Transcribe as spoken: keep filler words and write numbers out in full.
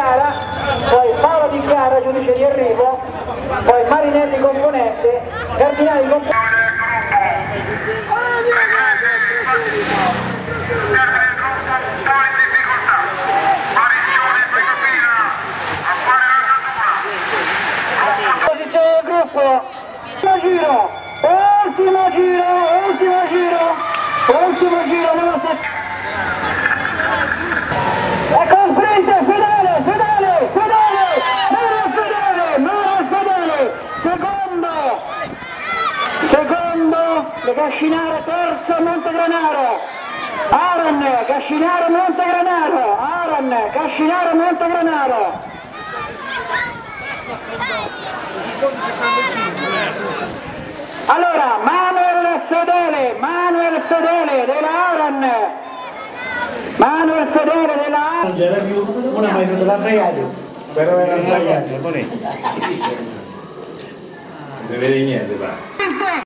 Chiara, poi Paolo Di Chiara, giudice di arrivo, poi Marinelli componente, Cardinali componente. Posizione del gruppo, ultimo giro, ultimo giro, ultimo giro, ultimo giro, numero sette. Ecco il sprint, fedele, fedele, fedele, Mauro Fedele, Mauro Fedele, secondo, secondo, Le Cascinaro, terzo Montegranaro, Aran, Cascinaro, Montegranaro, Aran, Cascinaro, Montegranaro. Allora, Manuel Fedele, Manuel Fedele della Aran, Manuel Fedele della Aran. Non c'era più, una mai della fregata, però era sbagliata. Non si vede niente, va.